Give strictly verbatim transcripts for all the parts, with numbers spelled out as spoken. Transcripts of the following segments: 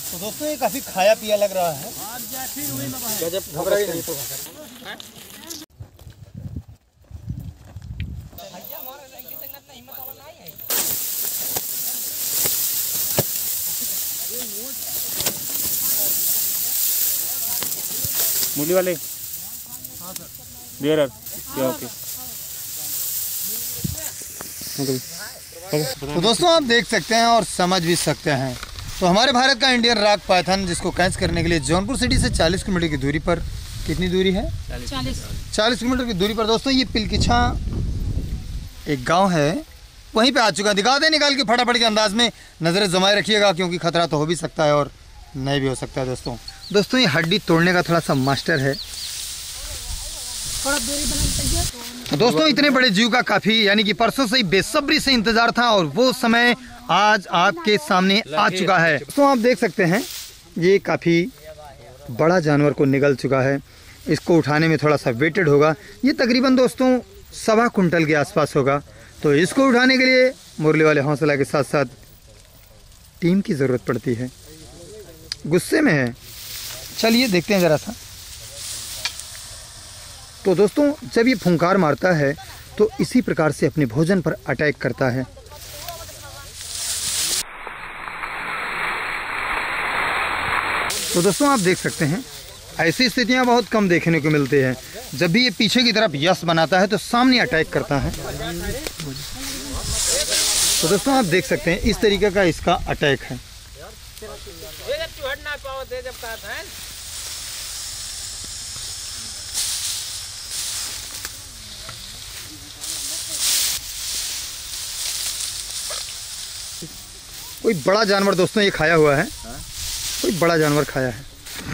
तो दोस्तों ये काफी खाया पिया लग रहा है। गजब घबरा ही नहीं तो मूली वाले देर क्या ओके। तो दोस्तों आप देख सकते हैं और समझ भी सकते हैं, तो हमारे भारत का इंडियन रॉक पाइथन जिसको कैच करने के लिए जौनपुर सिटी से चालीस किलोमीटर की दूरी पर, कितनी दूरी है? चालीस चालीस किलोमीटर की दूरी पर दोस्तों ये पिलकिछा एक गांव है, वहीं पे आ चुका है। दिखा दे निकाल के फटाफट के अंदाज में, नज़रें जमाए रखिएगा क्योंकि खतरा तो हो भी सकता है और नहीं भी हो सकता है। दोस्तों दोस्तों ये हड्डी तोड़ने का थोड़ा सा मास्टर है। तो दोस्तों इतने बड़े जीव का काफ़ी यानी कि परसों से ही बेसब्री से इंतजार था और वो समय आज आपके सामने आ चुका है। दोस्तों आप देख सकते हैं ये काफ़ी बड़ा जानवर को निगल चुका है। इसको उठाने में थोड़ा सा वेटेड होगा। ये तकरीबन दोस्तों सवा कुंटल के आसपास होगा। तो इसको उठाने के लिए मुरली वाले हौसला के साथ साथ टीम की ज़रूरत पड़ती है। गुस्से में है, चलिए देखते हैं ज़रा सा। तो दोस्तों जब ये फुंकार मारता है तो इसी प्रकार से अपने भोजन पर अटैक करता है। तो दोस्तों आप देख सकते हैं ऐसी स्थितियां बहुत कम देखने को मिलती हैं। जब भी ये पीछे की तरफ यस बनाता है तो सामने अटैक करता है। तो दोस्तों आप देख सकते हैं इस तरीके का इसका अटैक है। कोई बड़ा जानवर दोस्तों ये खाया हुआ है, कोई बड़ा जानवर खाया है।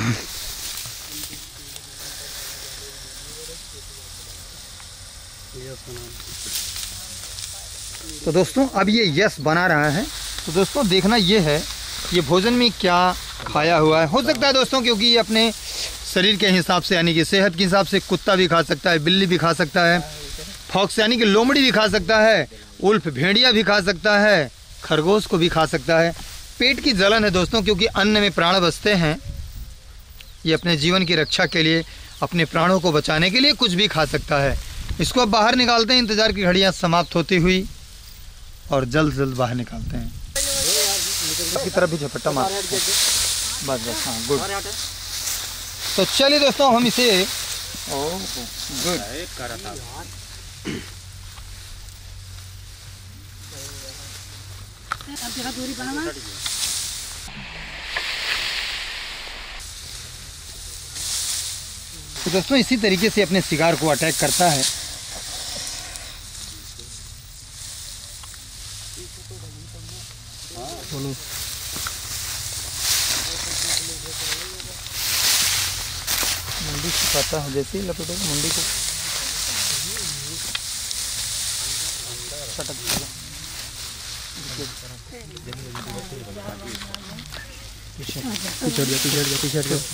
तो दोस्तों अब ये यस बना रहा है। तो दोस्तों देखना ये है ये भोजन में क्या खाया हुआ है। हो सकता है दोस्तों क्योंकि ये अपने शरीर के हिसाब से यानी कि सेहत के हिसाब से कुत्ता भी खा सकता है, बिल्ली भी खा सकता है, फॉक्स यानी कि लोमड़ी भी खा सकता है, उल्फ भेड़िया भी खा सकता है, खरगोश को भी खा सकता है। पेट की जलन है दोस्तों क्योंकि अन्न में प्राण बसते हैं। ये अपने जीवन की रक्षा के लिए, अपने प्राणों को बचाने के लिए कुछ भी खा सकता है। इसको अब बाहर निकालते हैं, इंतजार की घड़ियां समाप्त होती हुई, और जल्द जल्द बाहर निकालते हैं। की तरफ भी झपट्टा मार बस बस हाँ गुड। तो चलिए दोस्तों हम इसे ओह गुड तो दोस्तों इसी तरीके से अपने शिकार को अटैक करता है। मुंडी छिपाता है, जैसे ही लपेटो मुंडी को पटक देगा। पीछे पीछे जा पीछे जा पीछे जा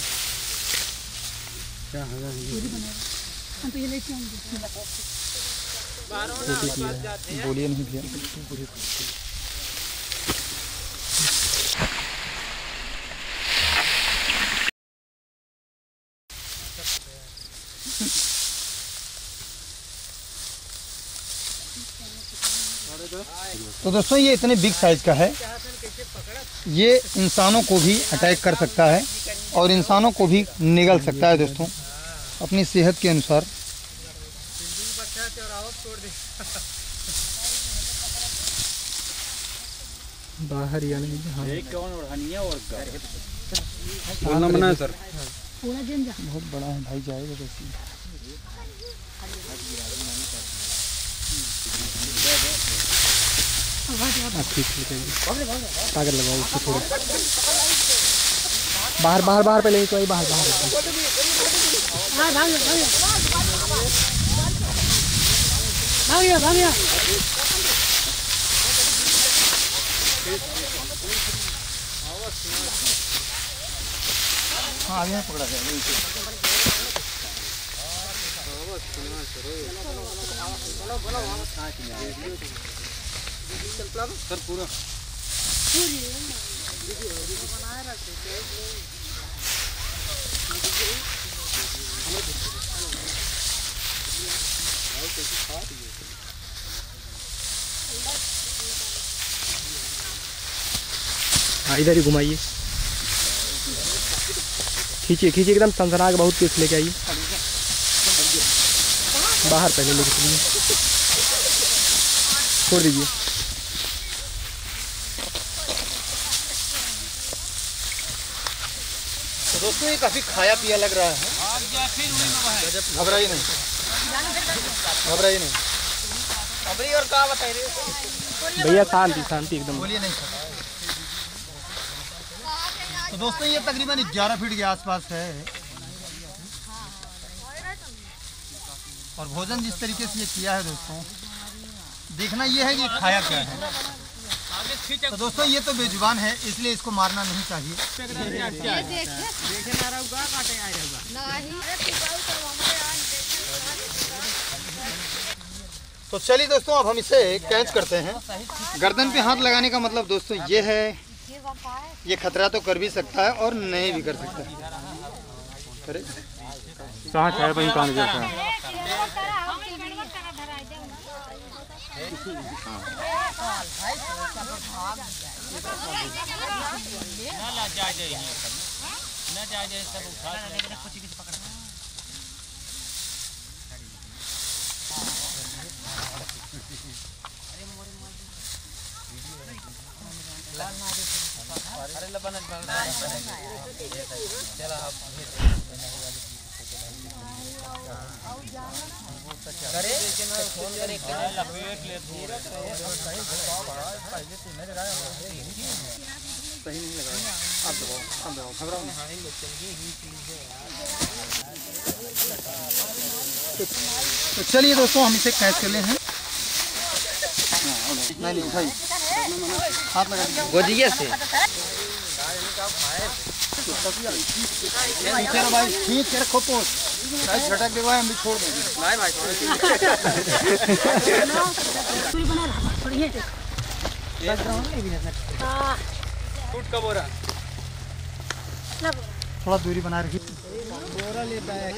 क्या होगा हम तो ये लेके आएंगे। बोलिए नहीं भैया। तो दोस्तों ये इतने बिग साइज का है, ये इंसानों को भी अटैक कर सकता है और इंसानों को भी निगल सकता है दोस्तों अपनी सेहत के अनुसार। बाहर या नहीं बोलना मना है सर, बहुत बड़ा है भाई, जाएगा कैसे। पागल लगाओ उसको थोड़ा बाहर बाहर बाहर पहले तो बाहर बाहर हाँ आगे पकड़ा सर पूरा हाँ इधर ही घुमाइए, खींचिए खींचिए एकदम सनसना के बहुत तेज लेके आइए, बाहर पहले लेके चलिए, छोड़ दीजिए। तो दोस्तों ये काफी खाया पिया लग रहा है, घबराइए नहीं, घबराइए नहीं और क्या बताइए भैया, शांति शांति एकदम, बोलिए नहीं। तो दोस्तों ये तकरीबन ग्यारह फीट के आसपास है और भोजन जिस तरीके से ये किया है दोस्तों, देखना ये है कि खाया क्या है। तो दोस्तों ये तो बेजुबान है, इसलिए इसको मारना नहीं चाहिए। तो चलिए दोस्तों अब हम इसे कैच करते हैं। गर्दन पे हाथ लगाने का मतलब दोस्तों ये है, ये खतरा तो कर भी सकता है और नहीं भी कर सकता है। करे कहाँ है भाई, कहाँ जैसा सही नहीं लगा, अब दबाओ, अब दबाओ, घबराओ नहीं। तो चलिए दोस्तों हम इसे कैच कर ले हैं। नहीं नहीं भाई हाथ लगा गोजिए से भाई, खींच के रखो पोंछ, भाई झटक दे भाई, हम भी छोड़ देंगे। नहीं भाई फूट का बोरा, थोड़ा दूरी बना रखी। बोरा लेता है।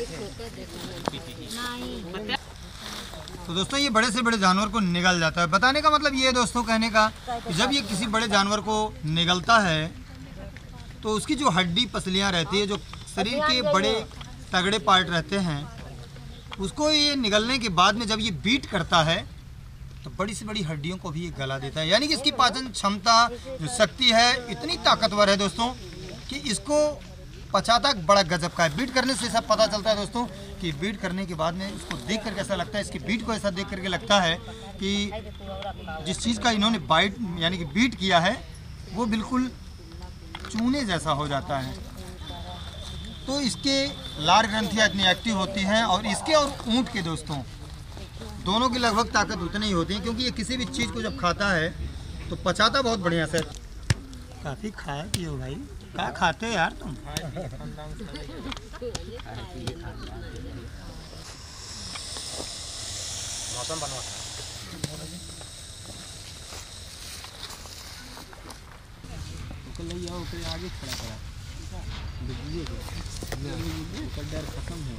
तो दोस्तों ये बड़े से बड़े जानवर को निगल जाता है। बताने का मतलब ये है दोस्तों, कहने का कि जब ये किसी बड़े जानवर को निगलता है तो उसकी जो हड्डी पसलियाँ रहती है, जो शरीर के बड़े तगड़े पार्ट रहते हैं, उसको ये निगलने के बाद में जब ये बीट करता है तो बड़ी से बड़ी हड्डियों को भी ये गला देता है। यानी कि इसकी पाचन क्षमता जो शक्ति है इतनी ताकतवर है दोस्तों कि इसको पचाता बड़ा गजब का है। बीट करने से सब पता चलता है दोस्तों कि बीट करने के बाद में इसको देख करके ऐसा लगता है, इसकी बीट को ऐसा देख करके लगता है कि जिस चीज़ का इन्होंने बाइट यानी कि बीट किया है वो बिल्कुल चूने जैसा हो जाता है। तो इसके लार ग्रंथियाँ इतनी एक्टिव होती हैं और इसके और ऊँट के दोस्तों दोनों की लगभग ताकत उतनी ही होती है, क्योंकि ये किसी भी चीज़ को जब खाता है तो पचाता बहुत बढ़िया से। काफ़ी खाया पियो भाई, क्या खाते हो यार तुम? मौसम बनवा आगे खड़ा करा डर खत्म है।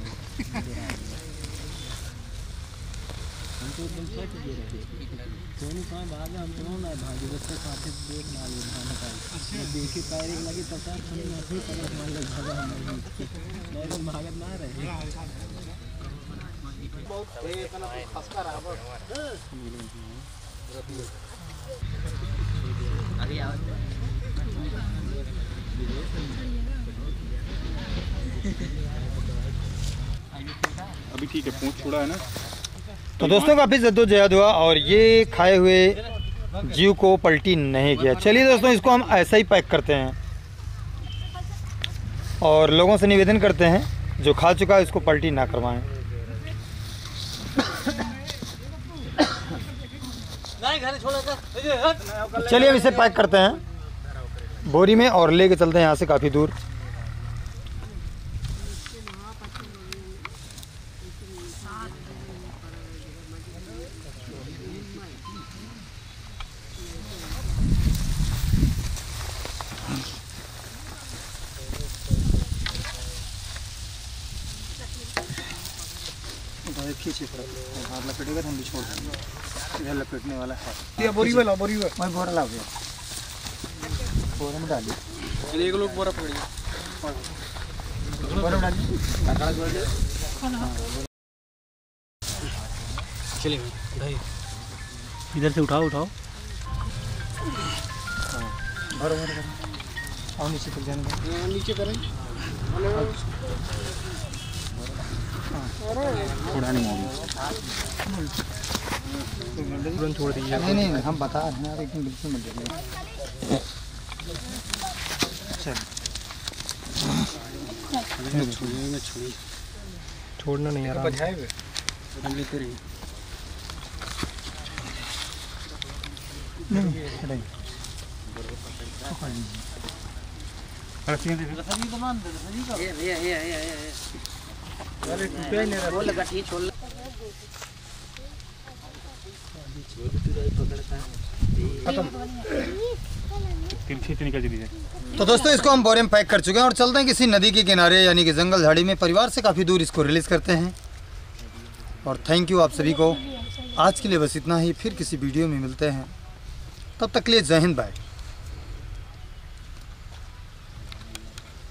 हम तो एकदम फट गए रहे सोनी कहाँ भागे, हम तो ना भागे बच्चे साथे देख ना ले खाना पाए देखे पैर लगे तब तक हम नहीं पता मान लग भागा हम नहीं तो भागत ना रहे बहुत इतना फसका रहा बस आगे आओ। अभी ठीक है, पूंछ छोड़ा है ना। तो दोस्तों काफ़ी जद्दोजहद हुआ और ये खाए हुए जीव को पलटी नहीं किया। चलिए दोस्तों इसको हम ऐसा ही पैक करते हैं और लोगों से निवेदन करते हैं जो खा चुका है इसको पलटी ना करवाएं। चलिए अब इसे पैक करते हैं बोरी में और लेके चलते हैं यहाँ से काफ़ी दूर। खींचे थोड़ा, हाथ लपेटेगा तो हम भी छोड़ देंगे। इधर लपेटने वाला है, ये बोरी वाला बोरी वाला मैं बोरा ला गया, बोरा में डालिए, एक लोग बोरा पकड़िए, बोरा में डालिए। चलिए उठाइए, इधर से उठाओ उठाओ, भरो भरो भरो, और नीचे तक जाने दो, नीचे करें, थोड़ा नहीं होगा, तुरंत छोड़ दीजिए। नहीं नहीं हम बता रहे हैं यार, एकदम बिल्कुल मत डालिए। चल छोड़ना नहीं यार, हम लेते रहिए। तो दोस्तों इसको हम बोरे में पैक कर चुके हैं और चलते हैं किसी नदी के किनारे यानी कि जंगल झाड़ी में, परिवार से काफ़ी दूर इसको रिलीज़ करते हैं। और थैंक यू आप सभी को, आज के लिए बस इतना ही, फिर किसी वीडियो में मिलते हैं, तब तक के लिए जय हिंद, बाय।